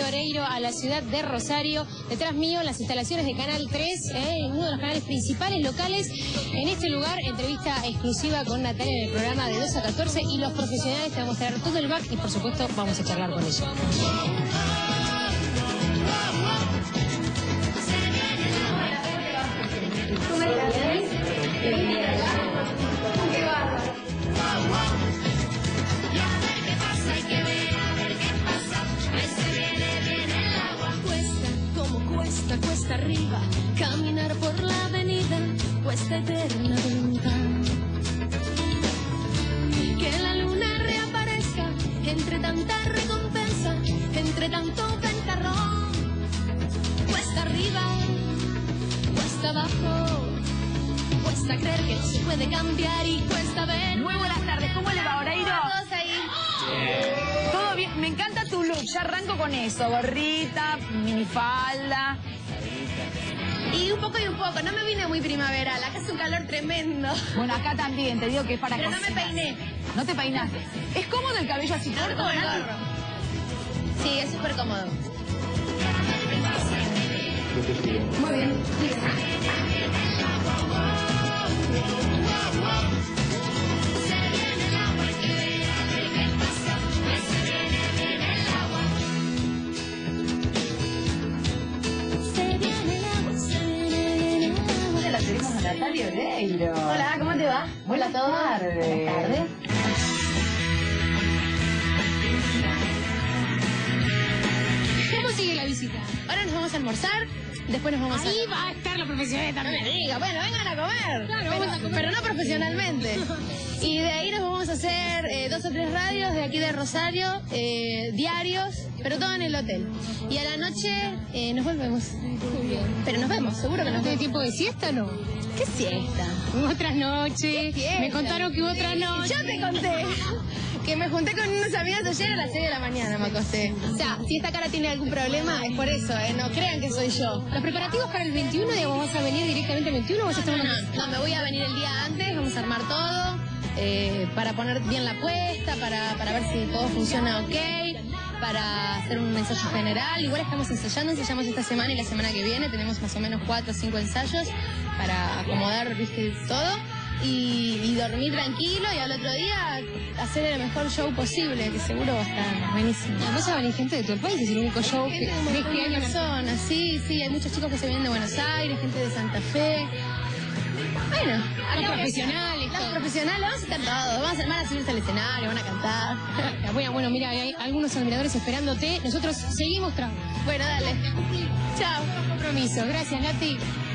Oreiro a la ciudad de Rosario. Detrás mío, las instalaciones de Canal 3, uno de los canales principales locales. En este lugar, entrevista exclusiva con Natalia en el programa de 2 a 14 y los profesionales te van a mostrar todo el back y por supuesto vamos a charlar con ella. Cuesta arriba, caminar por la avenida, cuesta eterna voluntad. Que la luna reaparezca, entre tanta recompensa, entre tanto ventarrón. Cuesta arriba, cuesta abajo, cuesta creer que se puede cambiar y cuesta ver. Muy buenas tardes, ¿cómo le va, Oreiro? Todos ahí. Todo bien, me encanta tu look, ya arranco con eso, gorrita, minifalda. Y un poco, no me vine muy primaveral, acá hace un calor tremendo. Bueno, acá también, te digo que es para Pero cocinar. no me peiné. ¿No te peinaste? ¿Es cómodo el cabello así corto? Corto el gorro. Sí, es súper cómodo. Muy bien. Tenemos a Natalia Oreiro. Hola, ¿cómo te va? Buenas tardes. Buenas tardes. ¿Cómo sigue la visita? Ahora nos vamos a almorzar, después nos vamos Ahí va a estar la profesional No también. me diga, bueno, vengan a comer. Claro, vamos a comer. Pero no profesionalmente. Y de ahí nos vamos a hacer 2 o 3 radios de aquí de Rosario, diarios, pero todo en el hotel. Y a la noche nos volvemos. Muy bien. Pero nos vemos, seguro que ¿No nos tiene vemos. tiempo de siesta o no? ¿Qué siesta? Hubo otras noches. fiesta? Me contaron que hubo otra noche. Yo te conté que me junté con unos amigos ayer a las 6 de la mañana, me acosté. O sea, si esta cara tiene algún problema, es por eso, no crean que soy yo. Los preparativos para el 21, digamos, ¿vas a venir directamente el 21 o vas a estar No, me voy a venir el día antes, vamos a armar todo, para poner bien la puesta, para ver si todo funciona ok, para hacer un ensayo general. Igual estamos ensayamos esta semana y la semana que viene, tenemos más o menos 4 o 5 ensayos para acomodar, viste, todo. Y dormir tranquilo y al otro día hacer el mejor show posible, que seguro va a estar buenísimo. Además va a venir gente de todo el país, es el único show que Gente de un de montón este de año. personas, sí, hay muchos chicos que se vienen de Buenos Aires, gente de Santa Fe. Bueno, Los profesionales, los todo. profesionales, vamos a estar todos, van a subirse al escenario, van a cantar. Bueno, mira, hay algunos admiradores esperándote. Nosotros seguimos trabajando. Bueno, dale. Chao. Compromiso. Gracias, Nati.